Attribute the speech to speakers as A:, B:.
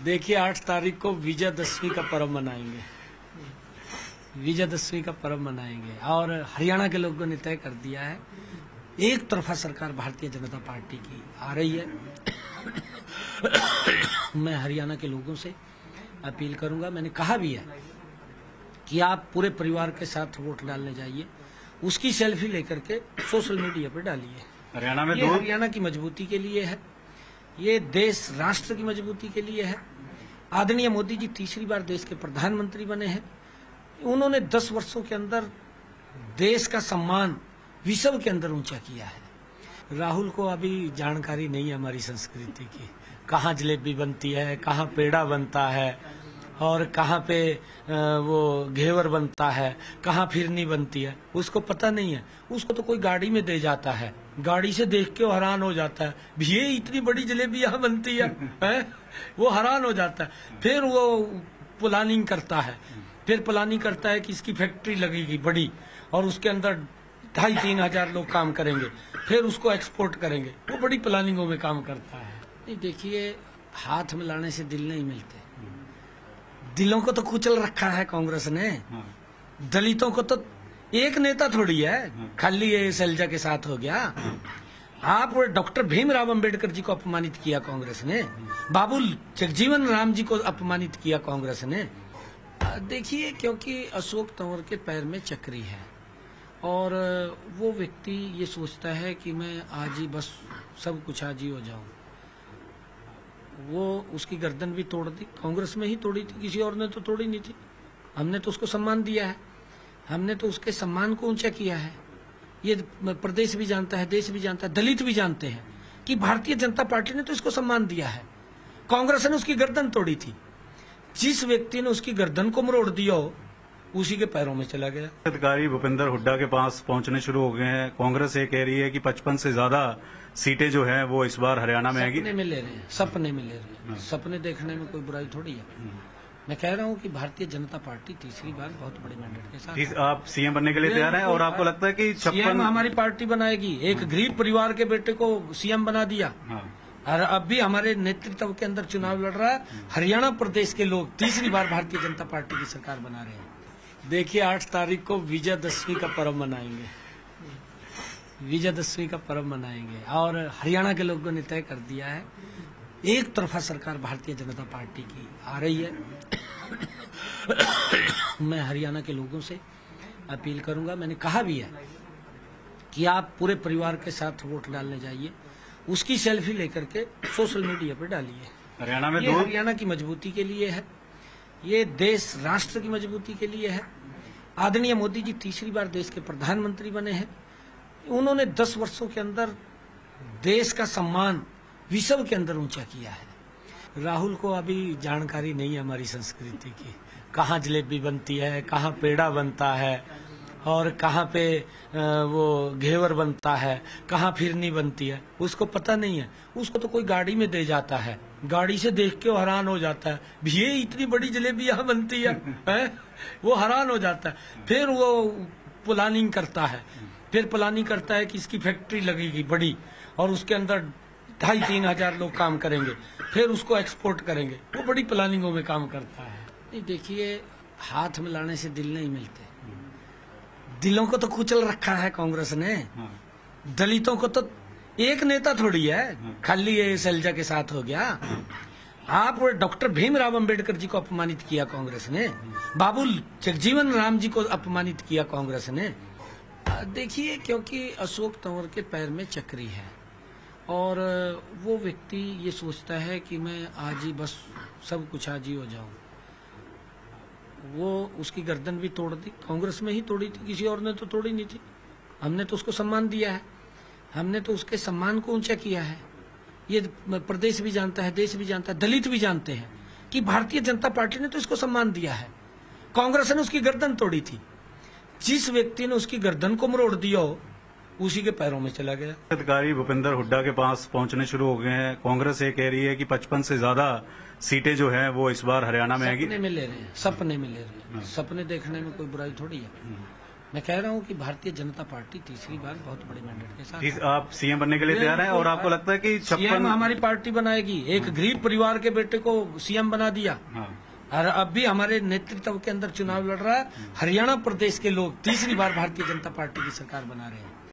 A: देखिए 8 तारीख को विजयदशमी का पर्व मनाएंगे। विजयदशमी का पर्व मनाएंगे और हरियाणा के लोगों ने तय कर दिया है, एक तरफा सरकार भारतीय जनता पार्टी की आ रही है। मैं हरियाणा के लोगों से अपील करूंगा, मैंने कहा भी है कि आप पूरे परिवार के साथ वोट डालने जाइए, उसकी सेल्फी लेकर के सोशल मीडिया पर डालिए।
B: हरियाणा में
A: हरियाणा की मजबूती के लिए है, ये देश राष्ट्र की मजबूती के लिए है। आदरणीय मोदी जी तीसरी बार देश के प्रधानमंत्री बने हैं। उन्होंने 10 वर्षों के अंदर देश का सम्मान विश्व के अंदर ऊंचा किया है। राहुल को अभी जानकारी नहीं है हमारी संस्कृति की, कहाँ जलेबी बनती है, कहाँ पेड़ा बनता है और कहाँ पे वो घेवर बनता है, कहाँ फिरनी बनती है, उसको पता नहीं है। उसको तो कोई गाड़ी में दे जाता है, गाड़ी से देख के वो हैरान हो जाता है, ये इतनी बड़ी जलेबी यहाँ बनती है, वो हैरान हो जाता है। फिर वो प्लानिंग करता है, फिर प्लानिंग करता है कि इसकी फैक्ट्री लगेगी बड़ी और उसके अंदर 2,500-3 हजार लोग काम करेंगे, फिर उसको एक्सपोर्ट करेंगे। वो बड़ी प्लानिंगों में काम करता है। नहीं, देखिए हाथ मिलाने से दिल नहीं मिलते, दिलों को तो कुचल रखा है कांग्रेस ने। दलितों को तो एक नेता थोड़ी है, खाली ये शैलजा के साथ हो गया। आप डॉक्टर भीमराव अंबेडकर जी को अपमानित किया कांग्रेस ने, बाबू जगजीवन राम जी को अपमानित किया कांग्रेस ने। देखिए, क्योंकि अशोक तंवर के पैर में चक्री है और वो व्यक्ति ये सोचता है कि मैं आज ही बस सब कुछ आज ही हो जाऊं। वो उसकी गर्दन भी तोड़ दी, कांग्रेस में ही तोड़ी थी, किसी और ने तो तोड़ी नहीं थी। हमने तो उसको सम्मान दिया है, हमने तो उसके सम्मान को ऊंचा किया है। ये प्रदेश भी जानता है, देश भी जानता है, दलित भी जानते हैं कि भारतीय जनता पार्टी ने तो इसको सम्मान दिया है। कांग्रेस ने उसकी गर्दन तोड़ी थी। जिस व्यक्ति ने उसकी गर्दन को मरोड़ दिया हो, उसी के पैरों में चला गया।
B: अधिकारी भूपेंद्र हुड्डा के पास पहुंचने शुरू हो गए हैं। कांग्रेस ये कह रही है कि 55 से ज्यादा सीटें जो हैं वो इस बार हरियाणा में आएगी।
A: सपने में ले रहे हैं, सपने में ले रहे हैं। सपने देखने में कोई बुराई थोड़ी है। मैं कह रहा हूं कि भारतीय जनता पार्टी तीसरी बार बहुत बड़े मैंडेट के साथ
B: आप सीएम बनने के लिए तैयार हैं और आपको लगता है कि 56
A: हमारी पार्टी बनाएगी। एक गरीब परिवार के बेटे को सीएम बना दिया और अब भी हमारे नेतृत्व के अंदर चुनाव लड़ रहा है। हरियाणा प्रदेश के लोग तीसरी बार भारतीय जनता पार्टी की सरकार बना रहे हैं। देखिए 8 तारीख को विजयदशमी का पर्व मनाएंगे। विजयदशमी का पर्व मनाएंगे और हरियाणा के लोगों ने तय कर दिया है, एक तरफा सरकार भारतीय जनता पार्टी की आ रही है। मैं हरियाणा के लोगों से अपील करूंगा, मैंने कहा भी है कि आप पूरे परिवार के साथ वोट डालने जाइए, उसकी सेल्फी लेकर के सोशल मीडिया पर डालिए।
B: हरियाणा में
A: हरियाणा की मजबूती के लिए है, ये देश राष्ट्र की मजबूती के लिए है। आदरणीय मोदी जी तीसरी बार देश के प्रधानमंत्री बने हैं। उन्होंने 10 वर्षों के अंदर देश का सम्मान विश्व के अंदर ऊंचा किया है। राहुल को अभी जानकारी नहीं है हमारी संस्कृति की, कहाँ जलेबी बनती है, कहाँ पेड़ा बनता है और कहाँ पे वो घेवर बनता है, कहाँ फिरनी बनती है, उसको पता नहीं है। उसको तो कोई गाड़ी में दे जाता है, गाड़ी से देख के वो हैरान हो जाता है, ये इतनी बड़ी जलेबी यहाँ बनती है, वो हैरान हो जाता है। फिर वो प्लानिंग करता है, फिर प्लानिंग करता है कि इसकी फैक्ट्री लगेगी बड़ी और उसके अंदर 2,500-3 हजार लोग काम करेंगे, फिर उसको एक्सपोर्ट करेंगे। वो बड़ी प्लानिंगों में काम करता है। नहीं, देखिए हाथ मिलाने से दिल नहीं मिलते, दिलों को तो कुचल रखा है कांग्रेस ने। दलितों को तो एक नेता थोड़ी है, खाली ये शैलजा के साथ हो गया। आप डॉक्टर भीमराव अंबेडकर जी को अपमानित किया कांग्रेस ने, बाबू जगजीवन राम जी को अपमानित किया कांग्रेस ने। देखिए, क्योंकि अशोक तंवर के पैर में चक्री है और वो व्यक्ति ये सोचता है कि मैं आज ही बस सब कुछ आज ही हो जाऊं। वो उसकी गर्दन भी तोड़ दी, कांग्रेस में ही तोड़ी थी, किसी और ने तो तोड़ी नहीं थी। हमने तो उसको सम्मान दिया है, हमने तो उसके सम्मान को ऊंचा किया है। ये प्रदेश भी जानता है, देश भी जानता है, दलित भी जानते हैं कि भारतीय जनता पार्टी ने तो इसको सम्मान दिया है। कांग्रेस ने उसकी गर्दन तोड़ी थी। जिस व्यक्ति ने उसकी गर्दन को मरोड़ दिया हो, उसी के पैरों में चला गया।
B: अधिकारी भूपेंद्र हुड्डा के पास पहुंचने शुरू हो गए हैं। कांग्रेस ये कह रही है कि 55 से ज्यादा सीटें जो हैं वो इस बार हरियाणा में आएगी।
A: सपने में ले रहे हैं, सपने में ले रहे हैं। सपने देखने में कोई बुराई थोड़ी है। मैं कह रहा हूं कि भारतीय जनता पार्टी तीसरी बार बहुत बड़े मैंडेट के साथ
B: आप सीएम बनने के लिए तैयार हैं और आपको लगता है कि
A: सीएम
B: 56
A: हमारी पार्टी बनाएगी। एक गरीब परिवार के बेटे को सीएम बना दिया।
B: हाँ।
A: और अब भी हमारे नेतृत्व के अंदर चुनाव लड़ रहा है। हरियाणा प्रदेश के लोग तीसरी बार भारतीय जनता पार्टी की सरकार बना रहे हैं।